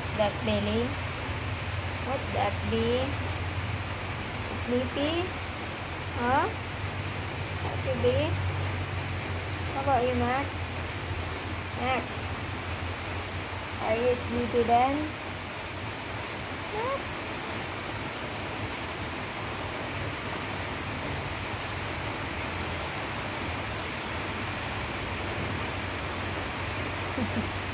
What's that, Billy? What's that, B? Sleepy? Huh? Happy, B? How about you, Max? Max? Are you sleepy then? Max?